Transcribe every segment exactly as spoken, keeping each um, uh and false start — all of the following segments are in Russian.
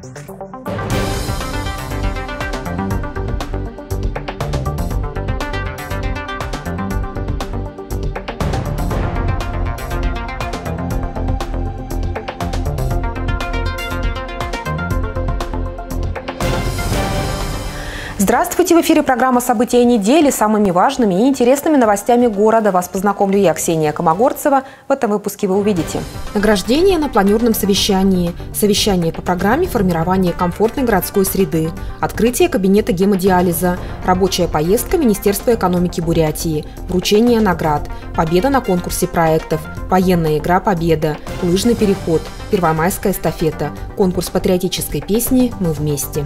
Здравствуйте! В эфире программа «События недели». Самыми важными и интересными новостями города вас познакомлю я, Ксения Комогорцева. В этом выпуске вы увидите: награждение на планерном совещании, совещание по программе формирования комфортной городской среды, открытие кабинета гемодиализа, рабочая поездка Министерства экономики Бурятии, вручение наград, победа на конкурсе проектов, военная игра «Победа», лыжный переход, первомайская эстафета, конкурс патриотической песни «Мы вместе».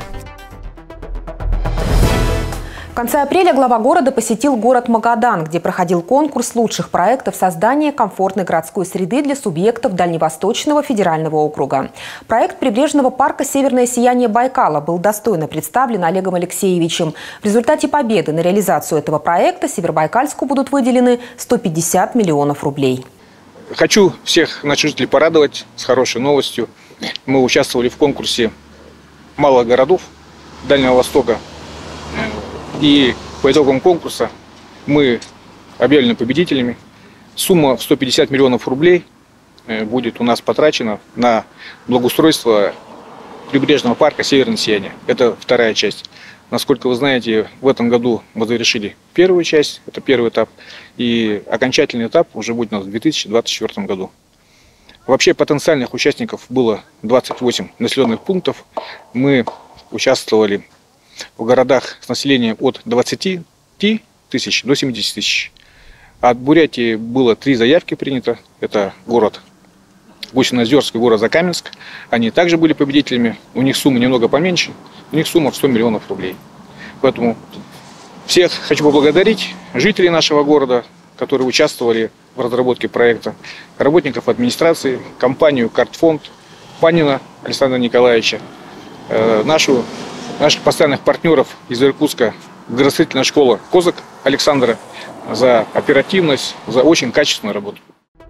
В конце апреля глава города посетил город Магадан, где проходил конкурс лучших проектов создания комфортной городской среды для субъектов Дальневосточного федерального округа. Проект прибрежного парка «Северное сияние Байкала» был достойно представлен Олегом Алексеевичем. В результате победы на реализацию этого проекта Северобайкальску будут выделены сто пятьдесят миллионов рублей. Хочу всех наших жителей порадовать с хорошей новостью. Мы участвовали в конкурсе малых городов Дальнего Востока. И по итогам конкурса мы объявлены победителями. Сумма в сто пятьдесят миллионов рублей будет у нас потрачена на благоустройство прибрежного парка «Северное сияние». Это вторая часть. Насколько вы знаете, в этом году мы завершили первую часть, это первый этап. И окончательный этап уже будет у нас в две тысячи двадцать четвёртом году. Вообще потенциальных участников было двадцать восемь населенных пунктов. Мы участвовали в городах с населением от двадцати тысяч до семидесяти тысяч. От Бурятии было три заявки принято. Это город Гусиноозерск и город Закаменск. Они также были победителями. У них сумма немного поменьше. У них сумма в сто миллионов рублей. Поэтому всех хочу поблагодарить жителей нашего города, которые участвовали в разработке проекта, работников администрации, компанию «Картфонд», Панина Александра Николаевича, нашу наших постоянных партнеров из Иркутска, градостроительная школа «Козак» Александра, за оперативность, за очень качественную работу.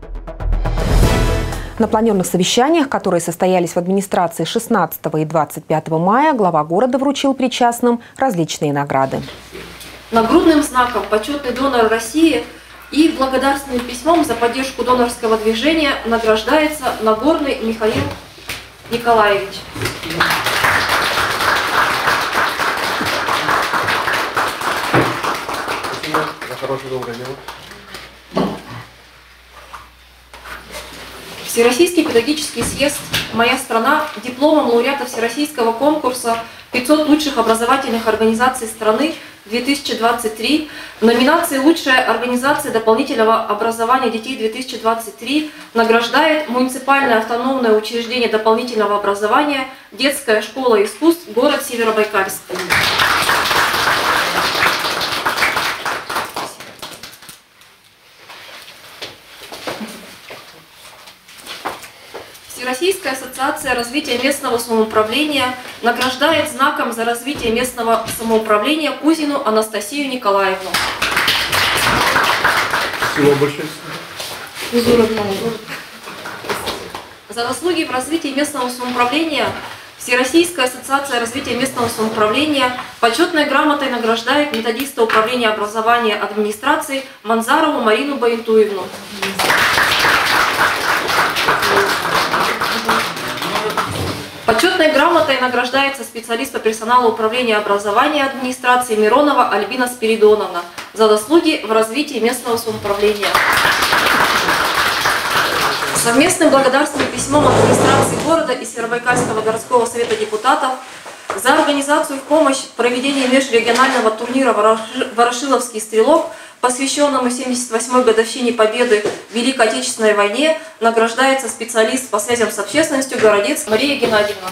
На планерных совещаниях, которые состоялись в администрации шестнадцатого и двадцать пятого мая, глава города вручил причастным различные награды. Нагрудным знаком «Почетный донор России» и благодарственным письмом за поддержку донорского движения награждается Нагорный Михаил Николаевич. Хорошее доброе дело. Всероссийский педагогический съезд «Моя страна» дипломом лауреата Всероссийского конкурса пятьсот лучших образовательных организаций страны две тысячи двадцать три в номинации «Лучшая организация дополнительного образования детей две тысячи двадцать три» награждает муниципальное автономное учреждение дополнительного образования «Детская школа искусств», город Северобайкальск. Всероссийская ассоциация развития местного самоуправления награждает знаком за развитие местного самоуправления Кузину Анастасию Николаевну. Спасибо большое. За заслуги в развитии местного самоуправления Всероссийская ассоциация развития местного самоуправления почетной грамотой награждает методиста управления образования администрации Манзарову Марину Баинтуевну. Почетной грамотой награждается специалист по персоналу управления образования администрации Миронова Альбина Спиридоновна за заслуги в развитии местного самоуправления. Совместным благодарственным письмом администрации города и Северобайкальского городского совета депутатов за организацию в помощь в проведении межрегионального турнира «Ворошиловский стрелок», посвященному семьдесят восьмой годовщине Победы в Великой Отечественной войне, награждается специалист по связям с общественностью Городец Мария Геннадьевна.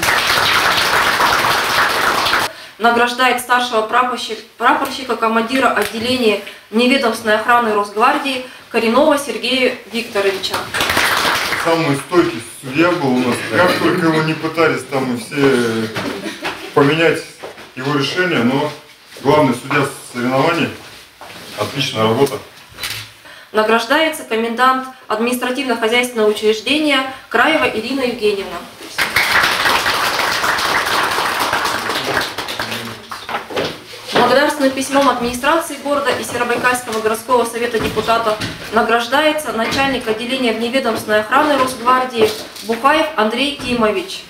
Награждает старшего прапорщика, прапорщика командира отделения неведомственной охраны Росгвардии Коренова Сергея Викторовича. Самый стойкий судья был у нас. Как только его не пытались там все поменять его решение, но главный судья соревнований. Отличная работа. Награждается комендант административно-хозяйственного учреждения Краева Ирина Евгеньевна. благодарственным письмом администрации города и Северобайкальского городского совета депутатов награждается начальник отделения вневедомственной охраны Росгвардии Бухаев Андрей Кимович.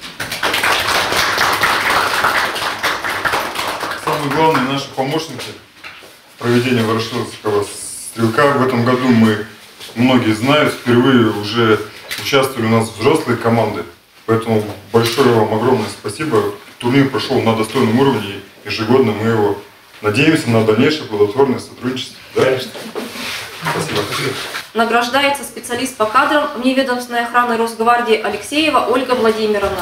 Самые главные наши помощники в проведении Ворошиловского стрелка. В этом году мы, многие знают, впервые уже участвовали у нас взрослые команды. Поэтому большое вам огромное спасибо. Турнир прошел на достойном уровне. Ежегодно мы его надеемся на дальнейшее плодотворное сотрудничество. Да? Спасибо. Награждается специалист по кадрам вневедомственной охраны Росгвардии Алексеева Ольга Владимировна.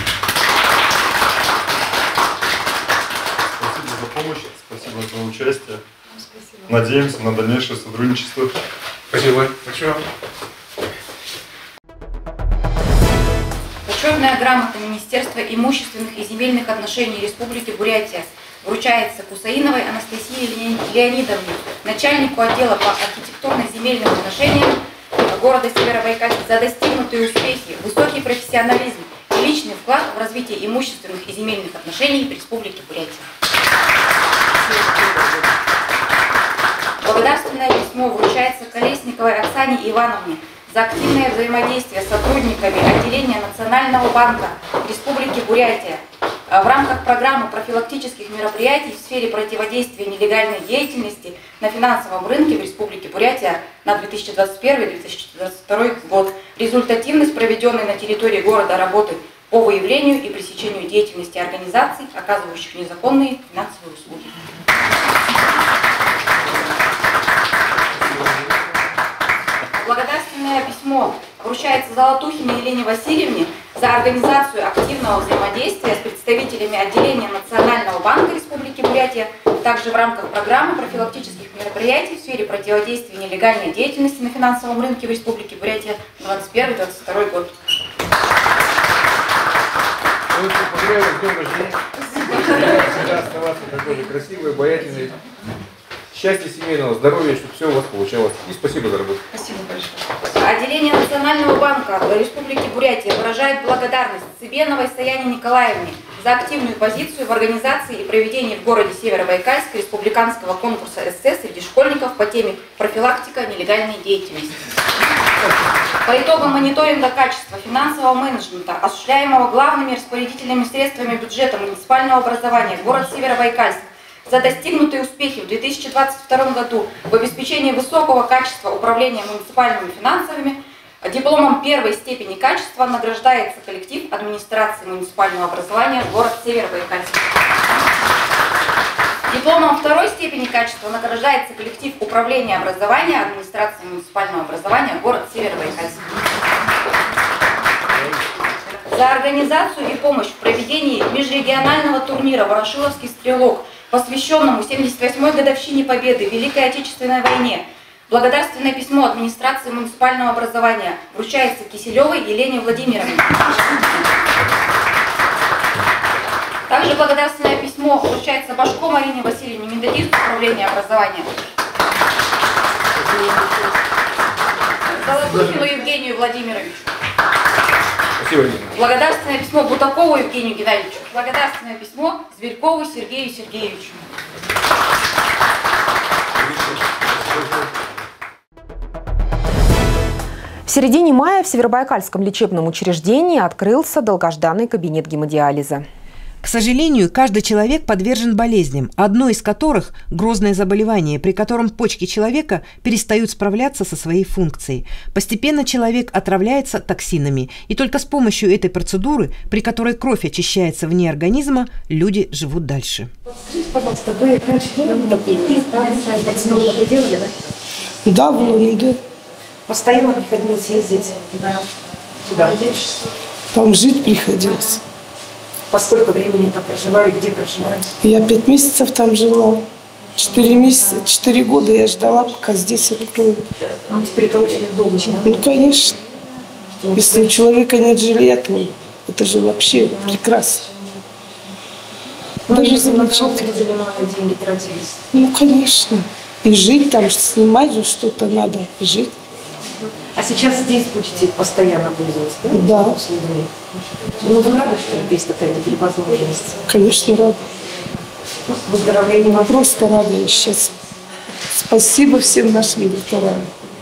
Спасибо за помощь, спасибо за участие. Спасибо. Надеемся на дальнейшее сотрудничество. Спасибо. Спасибо. Почетная грамота Министерства имущественных и земельных отношений Республики Бурятия вручается Кусаиновой Анастасии Леонидовне, начальнику отдела по архитектурно-земельным отношениям города Северобайкальск, за достигнутые успехи, высокий профессионализм и личный вклад в развитие имущественных и земельных отношений в Республике Бурятия. Благодарственное письмо вручается Колесниковой Оксане Ивановне за активное взаимодействие с сотрудниками отделения Национального банка Республики Бурятия в рамках программы профилактических мероприятий в сфере противодействия нелегальной деятельности на финансовом рынке в Республике Бурятия на две тысячи двадцать первый — две тысячи двадцать второй год. Результативность проведенной на территории города работы по выявлению и пресечению деятельности организаций, оказывающих незаконные финансовые услуги. Благодарственное письмо вручается Золотухиной Елене Васильевне за организацию активного взаимодействия с представителями отделения Национального банка Республики Бурятия, также в рамках программы профилактических мероприятий в сфере противодействия нелегальной деятельности на финансовом рынке в Республике Бурятия двадцать первый — двадцать второй год. Поздравляю с днем рождения. Всегда оставаться такой же красивой, обаятельной. Счастья семейного, здоровья, чтобы все у вас получалось. И спасибо за работу. Спасибо большое. Отделение Национального банка Республики Бурятия выражает благодарность Цыбеновой Саяне Николаевне за активную позицию в организации и проведении в городе Северобайкальск республиканского конкурса эссе среди школьников по теме «Профилактика нелегальной деятельности». По итогам мониторинга качества финансового менеджмента, осуществляемого главными распорядителями средствами бюджета муниципального образования, город Северобайкальск, за достигнутые успехи в две тысячи двадцать втором году в обеспечении высокого качества управления муниципальными финансовыми, дипломом первой степени качества награждается коллектив администрации муниципального образования город Северобайкальск. Дипломом второй степени качества награждается коллектив управления образования администрации муниципального образования город Северобайкальск. За организацию и помощь в проведении межрегионального турнира «Ворошиловский стрелок», посвященному семьдесят восьмой годовщине Победы в Великой Отечественной войне, благодарственное письмо администрации муниципального образования вручается Киселевой Елене Владимировне. Также благодарственное письмо вручается Башко Марине Васильевне, методисту управления образования. Золотухину Евгению Владимировичу. Спасибо. Благодарственное письмо Бутакову Евгению Геннадьевичу. Благодарственное письмо Зверькову Сергею Сергеевичу. В середине мая в Северобайкальском лечебном учреждении открылся долгожданный кабинет гемодиализа. К сожалению, каждый человек подвержен болезням, одно из которых – грозное заболевание, при котором почки человека перестают справляться со своей функцией. Постепенно человек отравляется токсинами, и только с помощью этой процедуры, при которой кровь очищается вне организма, люди живут дальше. Скажите, пожалуйста, вы раньше делали, да? Да, было, да. Постоянно приходилось ездить сюда. Там жить приходилось. По сколько времени там проживали, где проживали? Я пять месяцев там жила. Четыре месяца, четыре года я ждала, пока здесь откроют. Ну, теперь это очень долго. Ну, конечно. Если у человека нет жилья, то это же вообще прекрасно. Ну, даже замечательно. Деньги тратились. Ну, конечно. И жить там, снимать же что-то надо, жить. А сейчас здесь будете постоянно пользоваться, да? Да. Ну, вы рады, что есть такая возможность? Конечно, рада. выздоровления. Мы просто рады сейчас. Спасибо всем нашим ветеранам.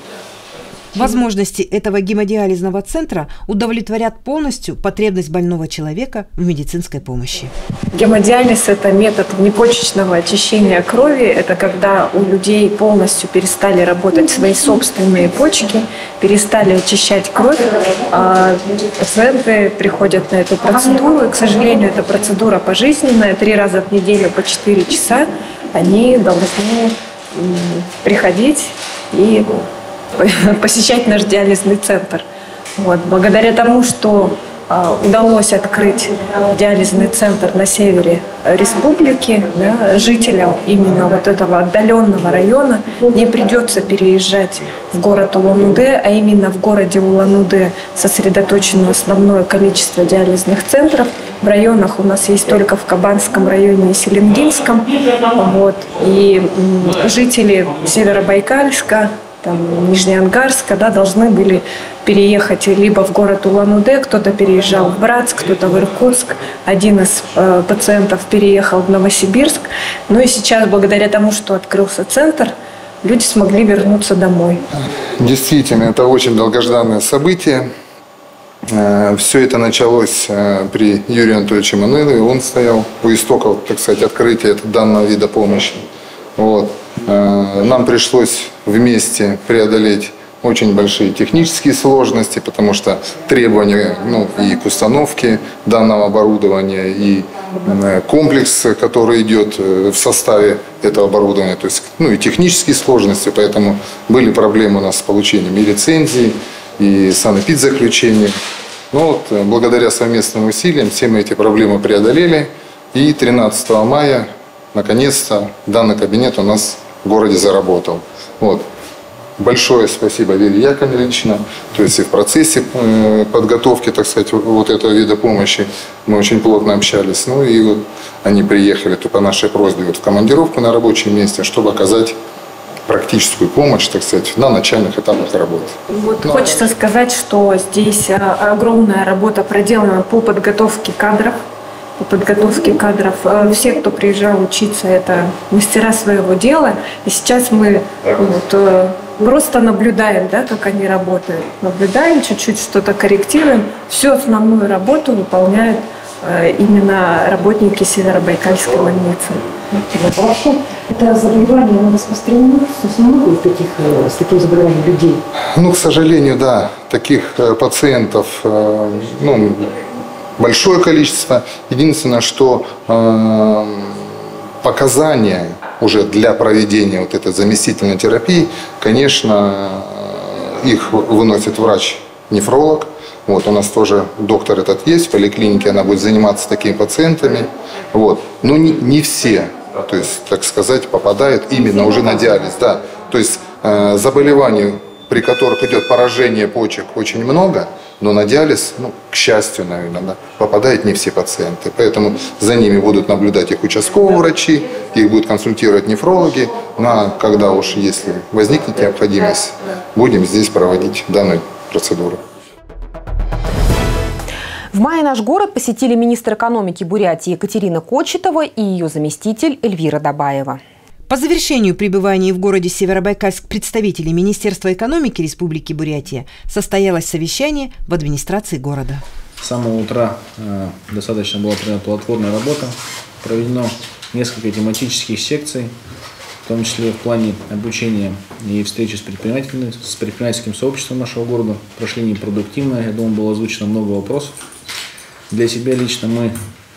Возможности этого гемодиализного центра удовлетворят полностью потребность больного человека в медицинской помощи. Гемодиализ – это метод внепочечного очищения крови. Это когда у людей полностью перестали работать свои собственные почки, перестали очищать кровь. А пациенты приходят на эту процедуру. И, к сожалению, эта процедура пожизненная. Три раза в неделю по четыре часа они должны приходить и посещать наш диализный центр. Вот. Благодаря тому, что а, удалось открыть диализный центр на севере республики, да, жителям именно вот этого отдаленного района не придется переезжать в город Улан-Удэ, а именно в городе Улан-Удэ сосредоточено основное количество диализных центров. В районах у нас есть только в Кабанском районе и Селенгинском. Вот. И м, жители Северобайкальска, там, Нижнеангарска, да, должны были переехать либо в город Улан-Удэ, кто-то переезжал в Братск, кто-то в Иркутск, один из э, пациентов переехал в Новосибирск. Ну и сейчас, благодаря тому, что открылся центр, люди смогли вернуться домой. Действительно, это очень долгожданное событие. Все это началось при Юрии Анатольевиче Манелове. Он стоял у истоков, так сказать, открытия данного вида помощи. Вот. Нам пришлось вместе преодолеть очень большие технические сложности, потому что требования, ну, и к установке данного оборудования, и комплекс, который идет в составе этого оборудования, то есть, ну, и технические сложности, поэтому были проблемы у нас с получением и лицензии, и санэпидзаключения. Но вот благодаря совместным усилиям все мы эти проблемы преодолели, и тринадцатого мая наконец-то данный кабинет у нас в городе заработал. Вот. Большое спасибо Вере Яковлевне лично. То есть и в процессе подготовки, так сказать, вот этого вида помощи мы очень плотно общались. Ну и вот они приехали то по нашей просьбе вот в командировку на рабочем месте, чтобы оказать практическую помощь, так сказать, на начальных этапах работы. Вот Но... Хочется сказать, что здесь огромная работа проделана по подготовке кадров. По подготовке кадров. Все, кто приезжал учиться, это мастера своего дела. И сейчас мы вот, просто наблюдаем, да, как они работают. Наблюдаем, чуть-чуть что-то корректируем. Всю основную работу выполняют именно работники Северобайкальской больницы. Хорошо. Это заболевание, оно распространено, много таких, с таким заболеванием людей? Ну, к сожалению, да. Таких пациентов, ну, большое количество. Единственное, что э, показания уже для проведения вот этой заместительной терапии, конечно, их выносит врач-нефролог. Вот, у нас тоже доктор этот есть, в поликлинике она будет заниматься такими пациентами. Вот. Но не, не все, то есть, так сказать, попадают именно уже на диализ. Да. То есть э, заболеваний, при которых идет поражение почек, очень много. Но на диализ, ну, к счастью, наверное, да, попадают не все пациенты. Поэтому за ними будут наблюдать их участковые врачи, их будут консультировать нефрологи. На, когда уж, если возникнет необходимость, будем здесь проводить данную процедуру. В мае наш город посетили министр экономики Бурятии Екатерина Кочетова и ее заместитель Эльвира Добаева. По завершению пребывания в городе Северобайкальск представителей Министерства экономики Республики Бурятия состоялось совещание в администрации города. С самого утра э, достаточно была проведена плодотворная работа, проведено несколько тематических секций, в том числе в плане обучения и встречи с предпринимателями, с предпринимательским сообществом нашего города. Прошли непродуктивно, я думаю, было озвучено много вопросов. Для себя лично мы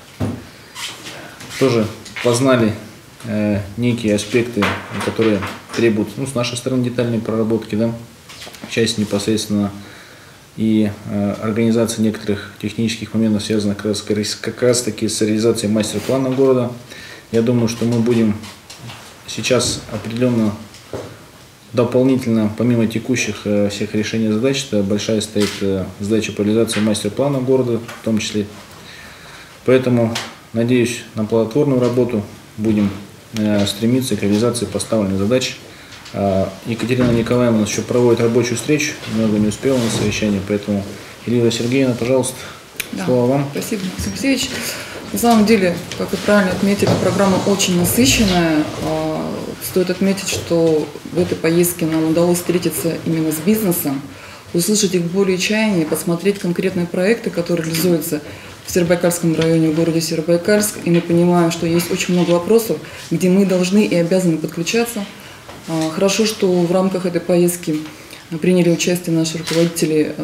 тоже познали э, некие аспекты, которые требуют, ну, с нашей стороны детальной проработки, да, часть непосредственно и э, организация некоторых технических моментов, связанных как раз, как раз таки с реализацией мастер-плана города. Я думаю, что мы будем сейчас определенно дополнительно, помимо текущих э, всех решений задач, это большая стоит э, задача по реализации мастер-плана города в том числе. Поэтому надеюсь на плодотворную работу, будем э, стремиться к реализации поставленных задач. Э, Екатерина Николаевна у нас еще проводит рабочую встречу, много не успела на совещании, поэтому Эльвира Сергеевна, пожалуйста, да. Слово вам. Спасибо, Максим Алексеевич. На самом деле, как вы правильно отметили, программа очень насыщенная. Стоит отметить, что в этой поездке нам удалось встретиться именно с бизнесом, услышать их боли и чаяния, посмотреть конкретные проекты, которые реализуются в Северобайкальском районе, в городе Северобайкальск. И мы понимаем, что есть очень много вопросов, где мы должны и обязаны подключаться. Хорошо, что в рамках этой поездки приняли участие наши руководители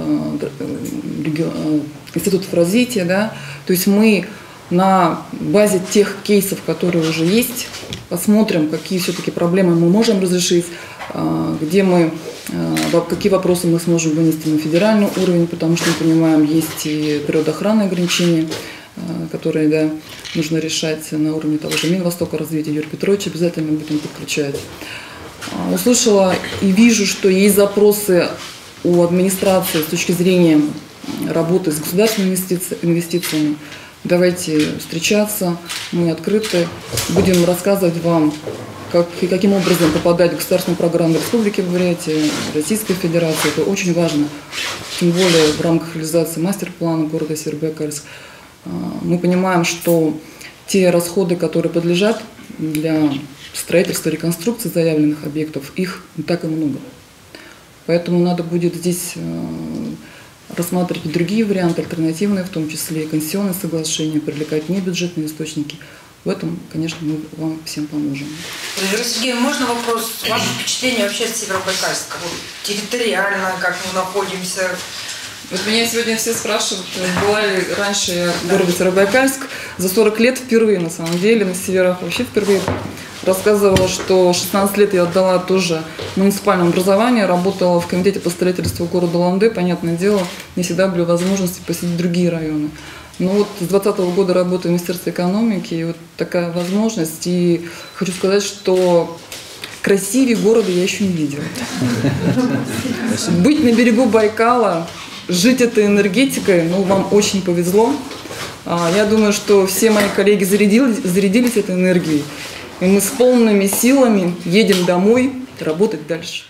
институтов развития. Да? То есть мы на базе тех кейсов, которые уже есть, посмотрим, какие все-таки проблемы мы можем разрешить, где мы, какие вопросы мы сможем вынести на федеральный уровень, потому что мы понимаем, есть и природоохранные ограничения, которые, да, нужно решать на уровне того же Минвостока развития. Юрий Петрович обязательно будем подключать. Услышала и вижу, что есть запросы у администрации с точки зрения работы с государственными инвестициями. Давайте встречаться, мы открыты, будем рассказывать вам, как и каким образом попадать в государственную программу Республики Бурятия, Российской Федерации. Это очень важно, тем более в рамках реализации мастер-плана города Северобайкальск. Мы понимаем, что те расходы, которые подлежат для строительства, реконструкции заявленных объектов, их не так и много. Поэтому надо будет здесь рассматривать другие варианты, альтернативные, в том числе и концессионные соглашения, привлекать небюджетные источники. В этом, конечно, мы вам всем поможем. Владимир Сергеевич, можно вопрос? Ваше впечатление вообще с Северобайкальска? Вот, территориально, как мы находимся? Вот меня сегодня все спрашивают, была ли раньше я в городе Северобайкальск. За сорок лет впервые, на самом деле, на северах вообще впервые. Рассказывала, что шестнадцать лет я отдала тоже муниципальное образование, работала в комитете по строительству города Улан-Удэ. Понятное дело, не всегда были возможности посетить другие районы. Но вот с двадцатого года работаю в Министерстве экономики, и вот такая возможность. И хочу сказать, что красивее города я еще не видела. Быть на берегу Байкала, жить этой энергетикой, ну, вам очень повезло. Я думаю, что все мои коллеги зарядились, зарядились этой энергией. И мы с полными силами едем домой работать дальше.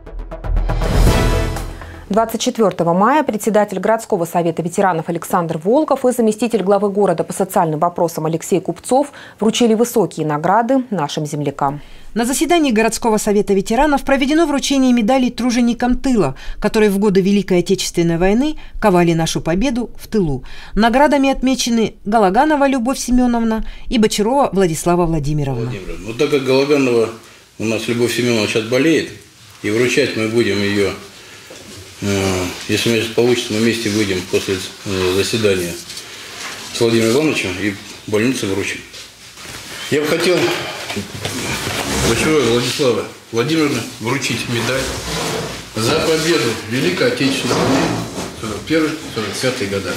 двадцать четвёртого мая председатель городского совета ветеранов Александр Волков и заместитель главы города по социальным вопросам Алексей Купцов вручили высокие награды нашим землякам. На заседании городского совета ветеранов проведено вручение медалей труженикам тыла, которые в годы Великой Отечественной войны ковали нашу победу в тылу. Наградами отмечены Галаганова Любовь Семеновна и Бочарова Владислава Владимировна. Владимировна, вот так как Галаганова у нас Любовь Семеновна сейчас болеет, и вручать мы будем ее, если у меня сейчас получится, мы вместе выйдем после заседания с Владимиром Ивановичем и в больнице вручим. Я бы хотел Бочарова Владислава Владимировна вручить медаль за победу в Великой Отечественной войне сорок первый — сорок пятый года.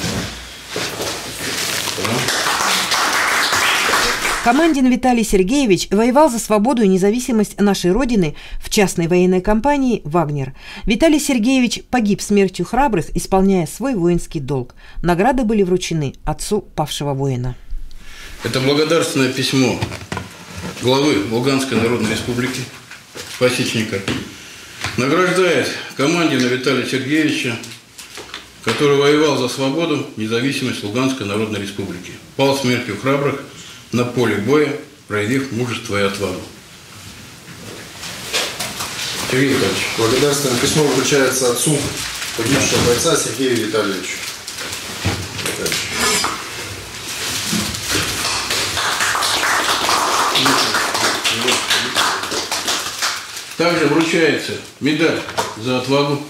Командин Виталий Сергеевич воевал за свободу и независимость нашей Родины в частной военной компании «Вагнер». Виталий Сергеевич погиб смертью храбрых, исполняя свой воинский долг. Награды были вручены отцу павшего воина. Это благодарственное письмо главы Луганской Народной Республики Пасечника. Награждает Командина Виталия Сергеевича, который воевал за свободу, независимость Луганской Народной Республики. Пал смертью храбрых на поле боя, проявив мужество и отвагу. Сергей Витальевич, благодарственное письмо вручается отцу погибшего бойца Сергею Витальевичу. Также вручается медаль за отвагу.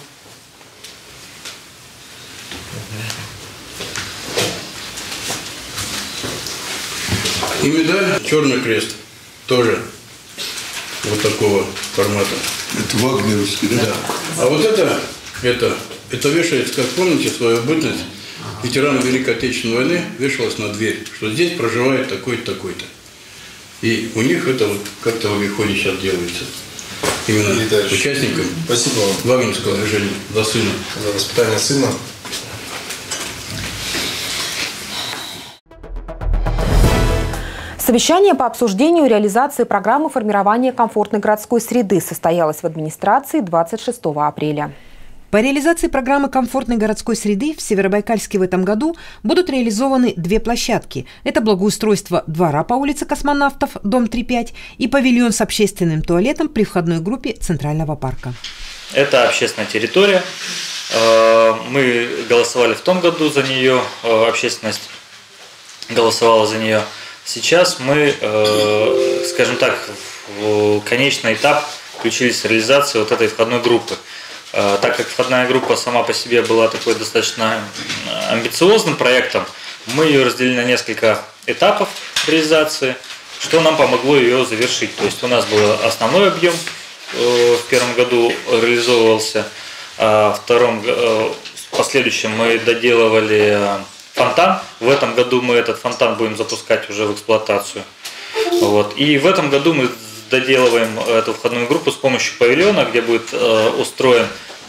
И медаль «Черный крест», тоже вот такого формата. Это вагнеровский, да? Да. А вот это, это, это вешается, как помните, свою бытность, ветерану Великой Отечественной войны вешалось на дверь, что здесь проживает такой-то, такой-то. И у них это вот как-то в обиходе сейчас делается. Именно участникам Спасибо вам. Вагнерского движения за сына. За воспитание сына. Совещание по обсуждению реализации программы формирования комфортной городской среды состоялось в администрации двадцать шестого апреля. По реализации программы комфортной городской среды в Северобайкальске в этом году будут реализованы две площадки. Это благоустройство двора по улице Космонавтов, дом три пять, и павильон с общественным туалетом при входной группе Центрального парка. Это общественная территория. Мы голосовали в том году за нее, общественность голосовала за нее. Сейчас мы, скажем так, в конечный этап включились в реализацию вот этой входной группы. Так как входная группа сама по себе была такой достаточно амбициозным проектом, мы ее разделили на несколько этапов реализации, что нам помогло ее завершить. То есть у нас был основной объем, в первом году реализовывался, а в втором, в последующем мы доделывали фонтан. В этом году мы этот фонтан будем запускать уже в эксплуатацию. Вот. И в этом году мы доделываем эту входную группу с помощью павильона, где будет э, устроен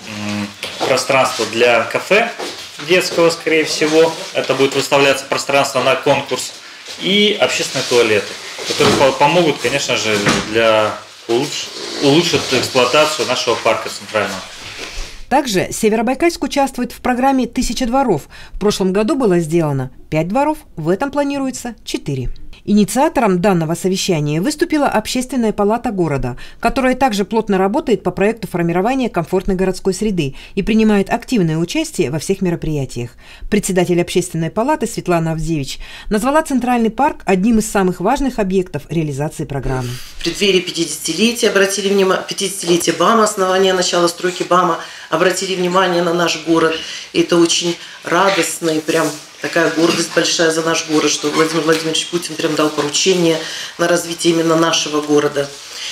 э, пространство для кафе детского, скорее всего. Это будет выставляться пространство на конкурс. И общественные туалеты, которые по помогут, конечно же, для улуч улучшить эксплуатацию нашего парка центрального. Также Северобайкальск участвует в программе «Тысяча дворов». В прошлом году было сделано пять дворов, в этом планируется четыре. Инициатором данного совещания выступила Общественная палата города, которая также плотно работает по проекту формирования комфортной городской среды и принимает активное участие во всех мероприятиях. Председатель Общественной палаты Светлана Авдевич назвала Центральный парк одним из самых важных объектов реализации программы. В преддверии пятидесятилетия, обратили внимание, пятидесятилетия БАМа, основания начала стройки БАМа, обратили внимание на наш город. И это очень радостно и прям такая гордость большая за наш город, что Владимир Владимирович Путин прям дал поручение на развитие именно нашего города.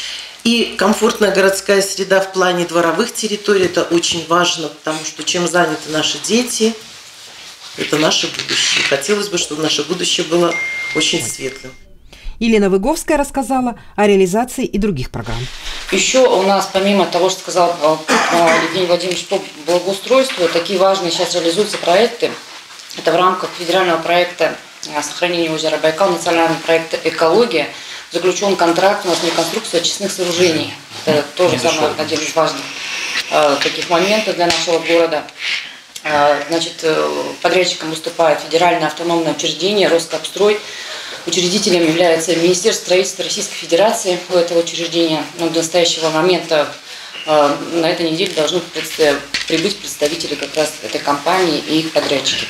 И комфортная городская среда в плане дворовых территорий – это очень важно, потому что чем заняты наши дети, это наше будущее. Хотелось бы, чтобы наше будущее было очень светлым. Елена Выговская рассказала о реализации и других программ. Еще у нас, помимо того, что сказал Евгений Владимирович по благоустройству, такие важные сейчас реализуются проекты. Это в рамках федерального проекта сохранения озера Байкал, национального проекта «Экология», заключен контракт у нас на реконструкцию очистных сооружений. Это тоже самый один из важных таких моментов для нашего города. Значит, подрядчиком выступает федеральное автономное учреждение «Роскапстрой». Учредителем является Министерство строительства Российской Федерации у этого учреждения. Но до настоящего момента на этой неделе должны прибыть представители как раз этой компании и их подрядчики.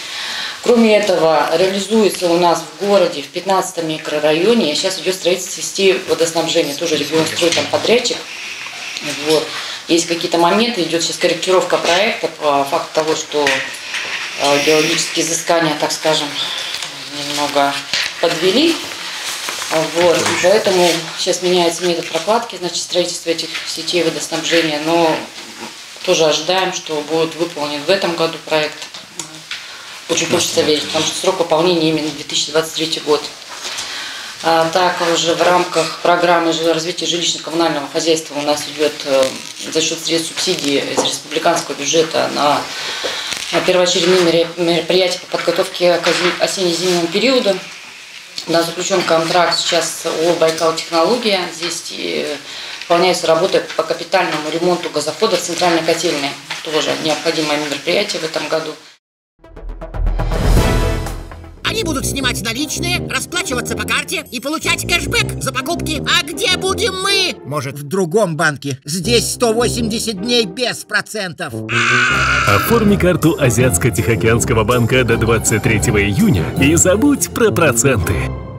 Кроме этого, реализуется у нас в городе, в пятнадцатом микрорайоне, сейчас идет строительство сетей водоснабжения, тоже регионстроит там подрядчик. Вот. Есть какие-то моменты, идет сейчас корректировка проекта по факту того, что геологические изыскания, так скажем, немного подвели. Вот. Поэтому сейчас меняется метод прокладки, значит, строительства этих сетей водоснабжения, но тоже ожидаем, что будет выполнен в этом году проект. Очень хочется верить, потому что срок выполнения именно две тысячи двадцать третий год. А также в рамках программы развития жилищно-коммунального хозяйства у нас идет за счет средств субсидии из республиканского бюджета на первоочередные мероприятия по подготовке к осенне-зимнему периоду. У нас заключен контракт сейчас с ООО «Байкал Технология». Здесь выполняются работы по капитальному ремонту газохода в центральной котельной. Тоже необходимое мероприятие в этом году. Они будут снимать наличные, расплачиваться по карте и получать кэшбэк за покупки. А где будем мы? Может, в другом банке. Здесь сто восемьдесят дней без процентов. Оформи карту Азиатско-Тихоокеанского банка до двадцать третьего июня и забудь про проценты.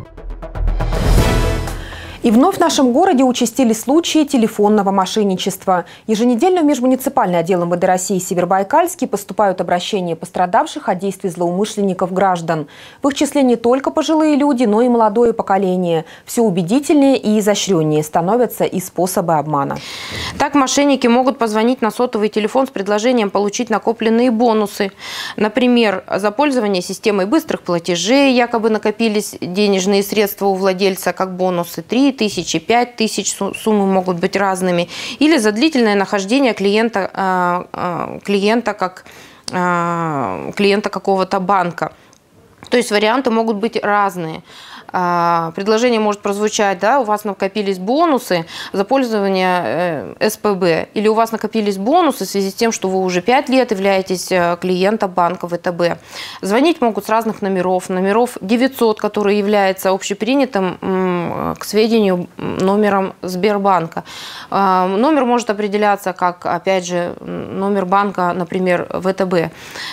И вновь в нашем городе участились случаи телефонного мошенничества. Еженедельно в межмуниципальный отдел эм вэ дэ России Северобайкальский поступают обращения пострадавших от действий злоумышленников граждан. В их числе не только пожилые люди, но и молодое поколение. Все убедительнее и изощреннее становятся и способы обмана. Так мошенники могут позвонить на сотовый телефон с предложением получить накопленные бонусы. Например, за пользование системой быстрых платежей якобы накопились денежные средства у владельца как бонусы три тысячи, пять тысяч, суммы могут быть разными. Или за длительное нахождение клиента, клиента как клиента какого-то банка. То есть варианты могут быть разные. Предложение может прозвучать, да, у вас накопились бонусы за пользование эс пэ бэ, или у вас накопились бонусы в связи с тем, что вы уже пять лет являетесь клиентом банка вэ тэ бэ. Звонить могут с разных номеров. Номеров девятьсот, который является общепринятым, к сведению, номером Сбербанка. Номер может определяться как, опять же, номер банка, например, вэ тэ бэ.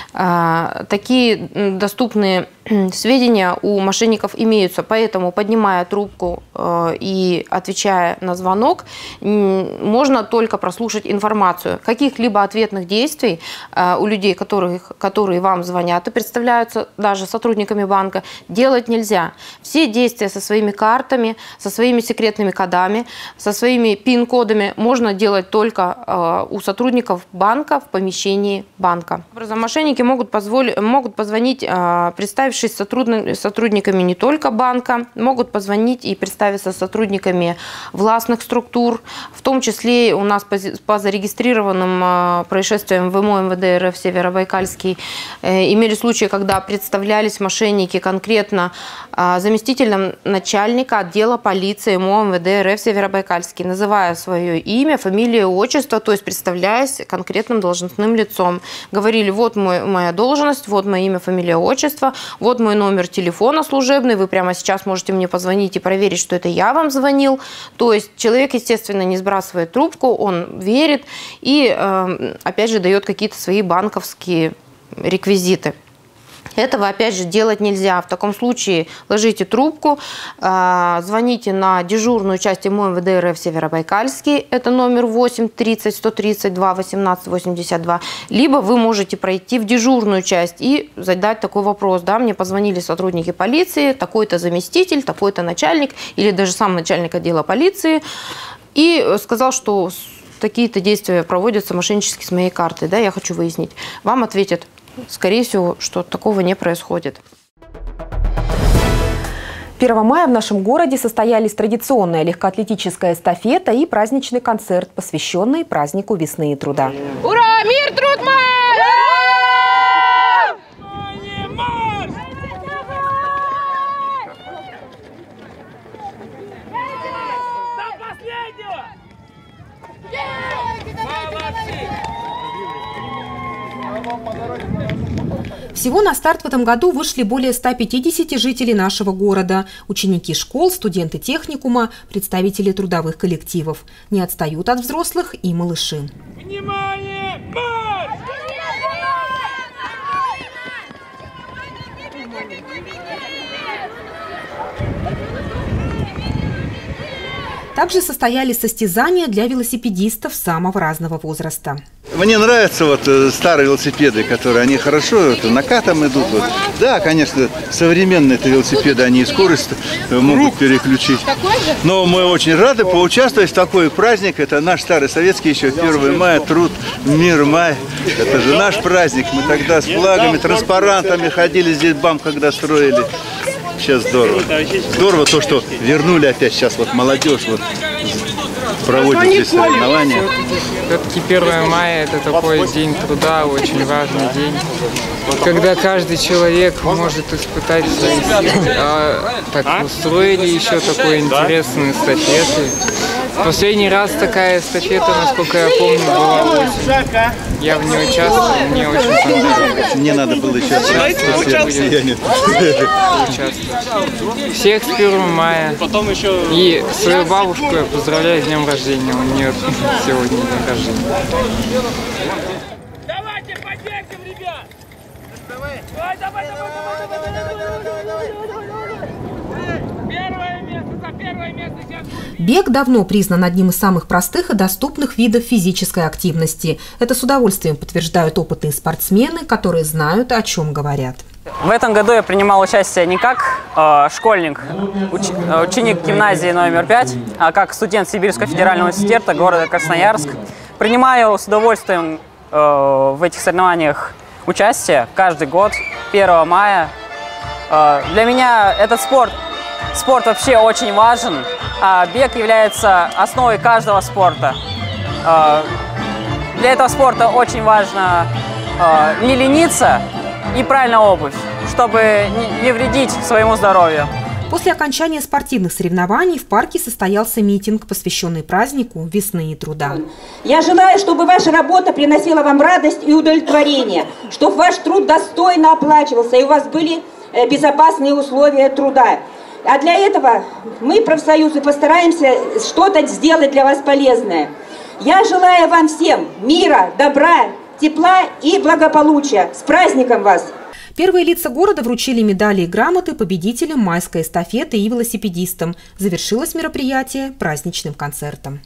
Такие доступные сведения у мошенников имеются, поэтому, поднимая трубку э, и отвечая на звонок, можно только прослушать информацию. Каких-либо ответных действий э, у людей, которых, которые вам звонят и представляются даже сотрудниками банка, делать нельзя. Все действия со своими картами, со своими секретными кодами, со своими пин-кодами можно делать только э, у сотрудников банка в помещении банка. Мошенники могут, позволить, могут позвонить, э, представившись сотрудниками не только банка, могут позвонить и представиться сотрудниками властных структур, в том числе у нас по зарегистрированным происшествиям в эм о эм вэ дэ эр эф Северобайкальский имели случаи, когда представлялись мошенники конкретно заместителем начальника отдела полиции эм о эм вэ дэ эр эф Северобайкальский, называя свое имя, фамилию, отчество, то есть представляясь конкретным должностным лицом. Говорили: вот мой, моя должность, вот мое имя, фамилия, отчество, вот мой номер телефона служебный, вы прямо сейчас можете мне позвонить и проверить, что это я вам звонил. То есть человек, естественно, не сбрасывает трубку, он верит и, опять же, дает какие-то свои банковские реквизиты. Этого, опять же, делать нельзя. В таком случае ложите трубку, звоните на дежурную часть эм о эм вэ дэ эр эф Северобайкальский, это номер восемь тридцать сто тридцать два восемнадцать восемьдесят два, либо вы можете пройти в дежурную часть и задать такой вопрос: да, мне позвонили сотрудники полиции, такой-то заместитель, такой-то начальник, или даже сам начальник отдела полиции, и сказал, что такие-то действия проводятся мошеннически с моей картой, да, я хочу выяснить. Вам ответят: скорее всего, что такого не происходит. первого мая в нашем городе состоялись традиционная легкоатлетическая эстафета и праздничный концерт, посвященный празднику весны и труда. Ура! Мир, труд, май! Всего на старт в этом году вышли более ста пятидесяти жителей нашего города. Ученики школ, студенты техникума, представители трудовых коллективов. Не отстают от взрослых и малыши. Внимание! Марш! Также состоялись состязания для велосипедистов самого разного возраста. Мне нравятся вот старые велосипеды, которые они хорошо вот, накатом идут. Вот. Да, конечно, современные велосипеды, они и скорость могут переключить. Но мы очень рады поучаствовать в такой праздник. Это наш старый советский еще первое мая, труд, мир, май. Это же наш праздник. Мы тогда с флагами, транспарантами ходили здесь, бам, когда строили. Сейчас здорово. Здорово то, что вернули опять сейчас вот молодежь вот проводит здесь соревнования. Все-таки первое мая – это такой день труда, очень важный день, когда каждый человек может испытать свои силы. А так устроили еще такой интересный эстафеты. Последний раз такая эстафета, насколько я помню, была осень. Я в ней участвовал, мне очень понравилось. Мне надо было еще участвовать. Всех с первого мая. И свою бабушку я поздравляю с днем рождения. У нее сегодня день рождения. Давайте поддержим, ребят! Давай, давай, давай, давай, давай, давай! Первое место за первое место сейчас. Бег давно признан одним из самых простых и доступных видов физической активности. Это с удовольствием подтверждают опытные спортсмены, которые знают, о чем говорят. В этом году я принимал участие не как э, школьник, уч, ученик гимназии номер пять, а как студент Сибирского федерального университета города Красноярск. Принимаю с удовольствием э, в этих соревнованиях участие каждый год, первого мая. Э, для меня этот спорт, спорт вообще очень важен, а бег является основой каждого спорта. Э, для этого спорта очень важно э, не лениться и правильная обувь, чтобы не вредить своему здоровью. После окончания спортивных соревнований в парке состоялся митинг, посвященный празднику весны и труда. Я желаю, чтобы ваша работа приносила вам радость и удовлетворение, чтобы ваш труд достойно оплачивался и у вас были безопасные условия труда. А для этого мы, профсоюзы, постараемся что-то сделать для вас полезное. Я желаю вам всем мира, добра, тепла и благополучия. С праздником вас! Первые лица города вручили медали и грамоты победителям майской эстафеты и велосипедистам. Завершилось мероприятие праздничным концертом.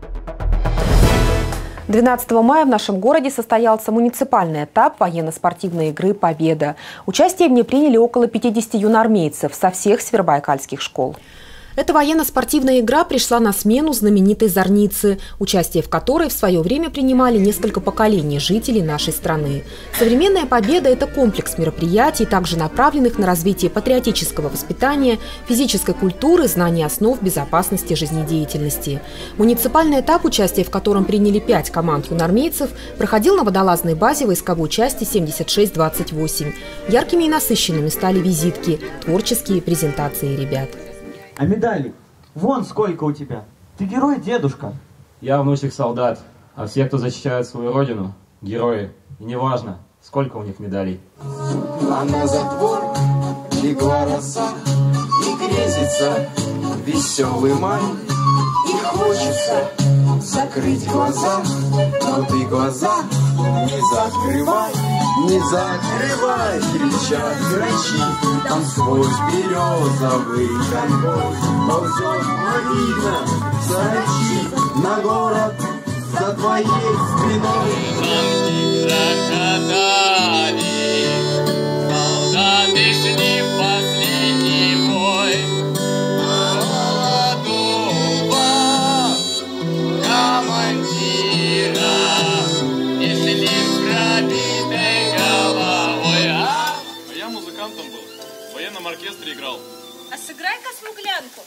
двенадцатого мая в нашем городе состоялся муниципальный этап военно-спортивной игры «Победа». Участие в ней приняли около пятидесяти юноармейцев со всех северобайкальских школ. Эта военно-спортивная игра пришла на смену знаменитой «Зорницы», участие в которой в свое время принимали несколько поколений жителей нашей страны. Современная «Победа» – это комплекс мероприятий, также направленных на развитие патриотического воспитания, физической культуры, знания основ безопасности жизнедеятельности. Муниципальный этап, участие в котором приняли пять команд юноармейцев, проходил на водолазной базе войсковой части семьдесят шесть двадцать восемь. Яркими и насыщенными стали визитки, творческие презентации ребят. А медалей? Вон сколько у тебя. Ты герой, дедушка. Я внучек солдат, а все, кто защищает свою родину, герои. И неважно, сколько у них медалей. А на затвор легла роса, и грезится веселый май. И хочется закрыть глаза, но ты глаза не закрывай, не закрывай, кричат грачи, там сквозь березовый конвой ползет лавина сарачи на город за твоей спиной. Солдаты шли в последний бой, молодого командира несли с пробитой головой. А? А я музыкантом был, в военном оркестре играл. А сыграй-ка смуглянку.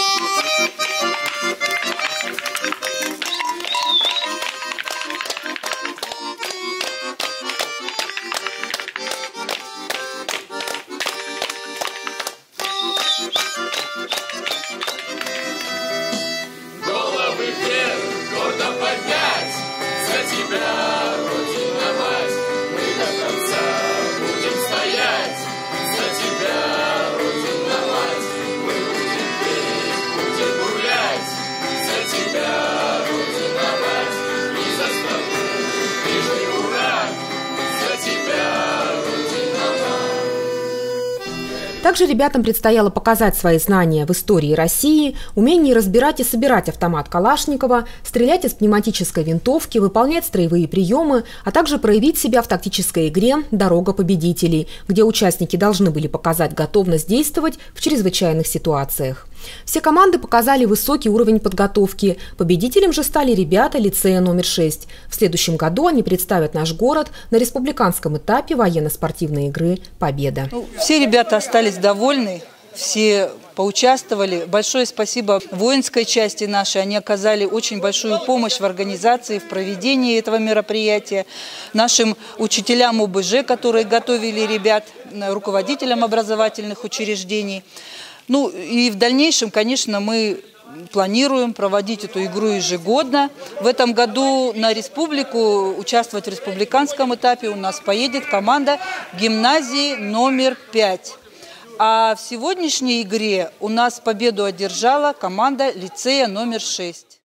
Головы вверх, гордо поднять, за тебя, Родина мать, мы до конца будем стоять, за тебя, Родина мать, мы будем петь, будем гулять, за тебя, Родина мать, и за страну, нижний ура, за тебя, Родина мать. Также ребятам предстояло показать свои знания в истории России, умение разбирать и собирать автомат Калашникова, стрелять из пневматической винтовки, выполнять строевые приемы, а также проявить себя в тактической игре «Дорога победителей», где участники должны были показать готовность действовать в чрезвычайных ситуациях. Все команды показали высокий уровень подготовки. Победителем же стали ребята лицея номер шесть. В следующем году они представят наш город на республиканском этапе военно-спортивной игры «Победа». Ну, все ребята остались довольны, все поучаствовали. Большое спасибо воинской части нашей. Они оказали очень большую помощь в организации, в проведении этого мероприятия. Нашим учителям о бэ жэ, которые готовили ребят, руководителям образовательных учреждений. Ну и в дальнейшем, конечно, мы планируем проводить эту игру ежегодно. В этом году на республику участвовать в республиканском этапе у нас поедет команда гимназии номер пять. А в сегодняшней игре у нас победу одержала команда лицея номер шесть.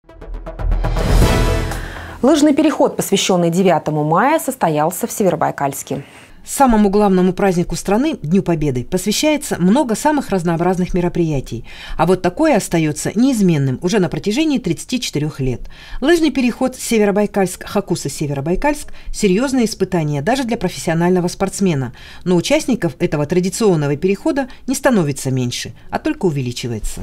Лыжный переход, посвященный девятому мая, состоялся в Северобайкальске. Самому главному празднику страны, Дню Победы, посвящается много самых разнообразных мероприятий. А вот такое остается неизменным уже на протяжении тридцати четырёх лет. Лыжный переход Северобайкальск-Хакуса-Северобайкальск – серьезное испытание даже для профессионального спортсмена. Но участников этого традиционного перехода не становится меньше, а только увеличивается.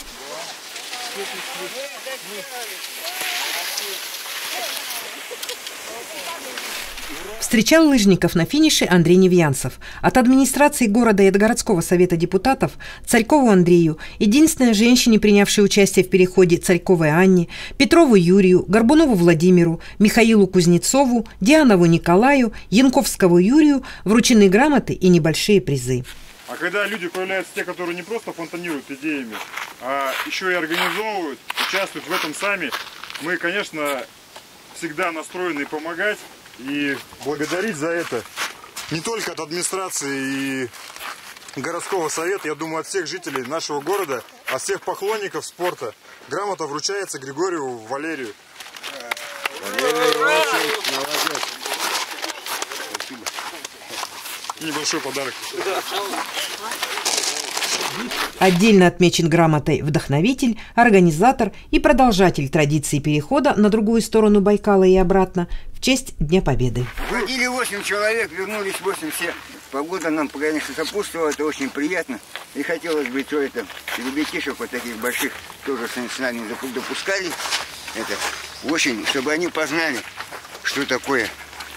Встречал лыжников на финише Андрей Невьянцев. От администрации города и от городского совета депутатов Царькову Андрею, единственной женщине, принявшей участие в переходе, Царьковой Анне, Петрову Юрию, Горбунову Владимиру, Михаилу Кузнецову, Дианову Николаю, Янковскому Юрию вручены грамоты и небольшие призы. А когда люди появляются те, которые не просто фонтанируют идеями, а еще и организовывают, участвуют в этом сами, мы, конечно, всегда настроены помогать и благодарить за это не только от администрации и городского совета, я думаю, от всех жителей нашего города, от всех поклонников спорта. Грамота вручается Григорию Валерию. Валерий Иванович, молодец. Спасибо. Небольшой подарок. Отдельно отмечен грамотой вдохновитель, организатор и продолжатель традиции перехода на другую сторону Байкала и обратно в честь Дня Победы. Ходили восемь человек, вернулись восемь все. Погода нам, конечно, сопутствовала, это очень приятно. И хотелось бы, что это, ребятишек вот таких больших тоже с нами допускали. Это, очень, чтобы они познали, что такое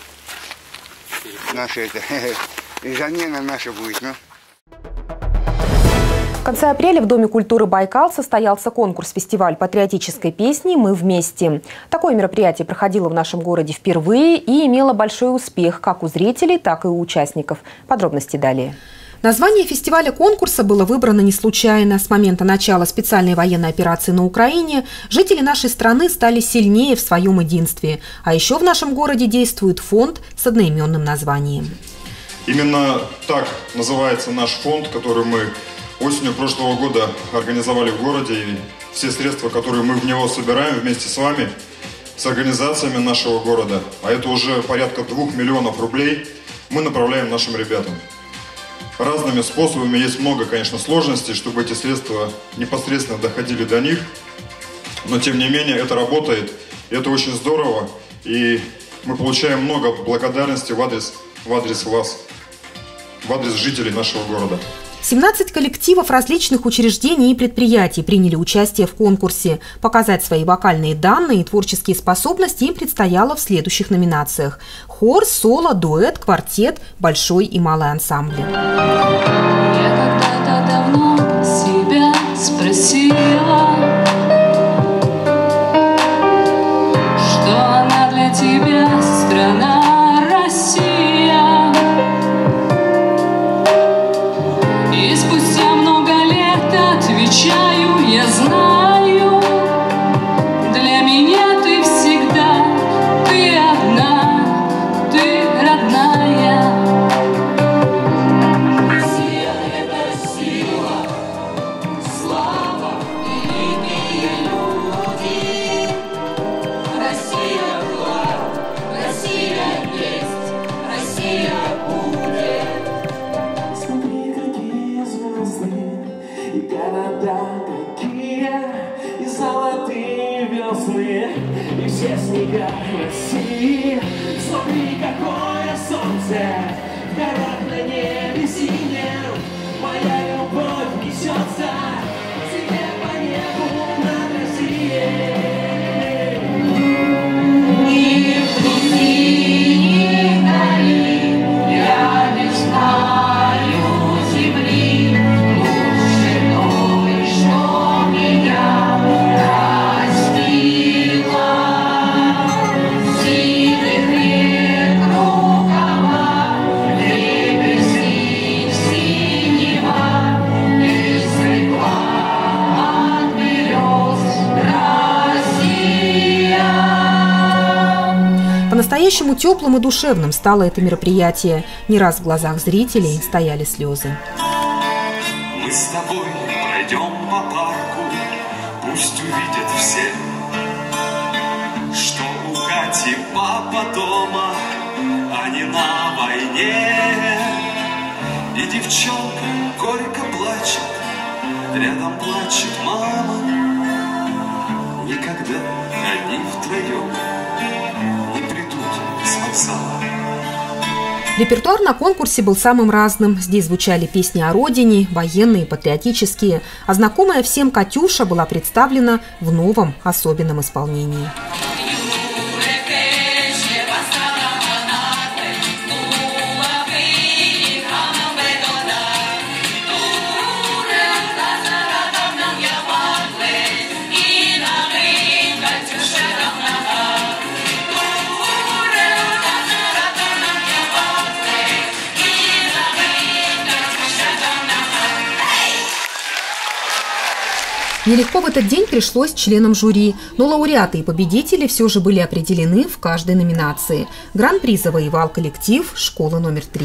наше это, и замена наша будет, ну. В конце апреля в Доме культуры «Байкал» состоялся конкурс-фестиваль патриотической песни «Мы вместе». Такое мероприятие проходило в нашем городе впервые и имело большой успех как у зрителей, так и у участников. Подробности далее. Название фестиваля-конкурса было выбрано не случайно. С момента начала специальной военной операции на Украине жители нашей страны стали сильнее в своем единстве. А еще в нашем городе действует фонд с одноименным названием. Именно так называется наш фонд, который мы осенью прошлого года организовали в городе, и все средства, которые мы в него собираем вместе с вами, с организациями нашего города, а это уже порядка двух миллионов рублей, мы направляем нашим ребятам. Разными способами, есть много, конечно, сложностей, чтобы эти средства непосредственно доходили до них, но тем не менее это работает, и это очень здорово, и мы получаем много благодарности в адрес, в адрес вас, в адрес жителей нашего города. семнадцать коллективов различных учреждений и предприятий приняли участие в конкурсе. Показать свои вокальные данные и творческие способности им предстояло в следующих номинациях: хор, соло, дуэт, квартет, большой и малый ансамбли. Я когда-то давно себя спросила, что она для тебя страна Россия. И спустя много лет отвечаю, я знаю, для меня ты всегда, ты одна, ты родная. Россия — это сила, слава и великие люди. Россия была, Россия есть, Россия будет. Смотри, какие звезды, и города какие, и золотые весны, и все снега России. Смотри, какое солнце в горах на небе синем, моя любовь несется тебе по небу над Россией. Ни вблизи, ни вдали, я не знаю земли лучше той, что меня растила. Синих рек рукава, дребезги синего, извлекла от берез Россия. По-настоящему теплым и душевным стало это мероприятие. Не раз в глазах зрителей стояли слезы. Мы с тобой пройдем по парку, пусть увидят все, что у Кати папа дома, а не на войне. И девчонка горько плачет, рядом плачет мама. Никогда они втроем не придут с вокзала. Репертуар на конкурсе был самым разным. Здесь звучали песни о родине, военные, патриотические. А знакомая всем «Катюша» была представлена в новом особенном исполнении. Нелегко в этот день пришлось членам жюри, но лауреаты и победители все же были определены в каждой номинации. Гран-при завоевал коллектив школы номер три.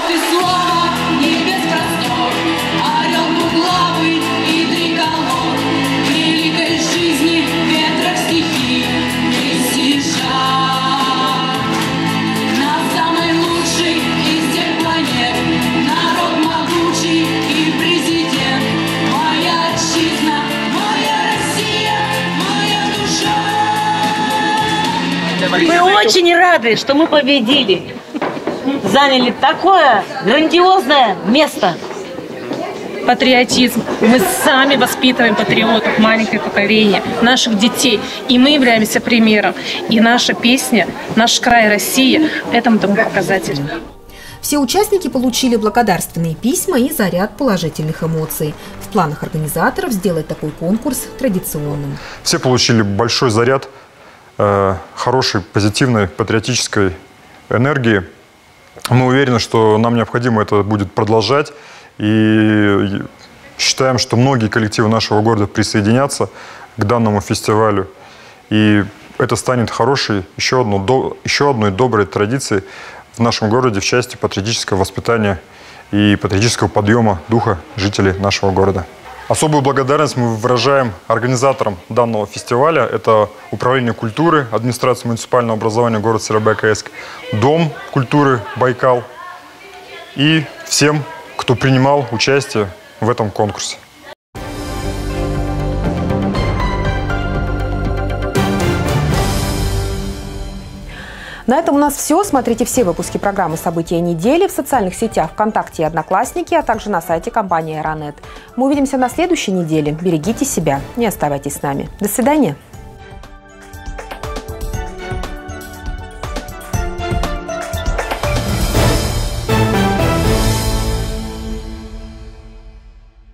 Мы очень рады, что мы победили. Заняли такое грандиозное место. Патриотизм. Мы сами воспитываем патриотов, маленькое поколение, наших детей. И мы являемся примером. И наша песня, наш край Россия, этому тому показатель. Все участники получили благодарственные письма и заряд положительных эмоций. В планах организаторов сделать такой конкурс традиционным. Все получили большой заряд хорошей, позитивной, патриотической энергии. Мы уверены, что нам необходимо это будет продолжать. И считаем, что многие коллективы нашего города присоединятся к данному фестивалю. И это станет хорошей, еще, одну, еще одной доброй традицией в нашем городе в части патриотического воспитания и патриотического подъема духа жителей нашего города. Особую благодарность мы выражаем организаторам данного фестиваля. Это Управление культуры, администрация муниципального образования города Северобайкальск, Дом культуры «Байкал» и всем, кто принимал участие в этом конкурсе. На этом у нас все. Смотрите все выпуски программы «События недели» в социальных сетях ВКонтакте и Одноклассники, а также на сайте компании «Аэронет». Мы увидимся на следующей неделе. Берегите себя, не оставайтесь с нами. До свидания.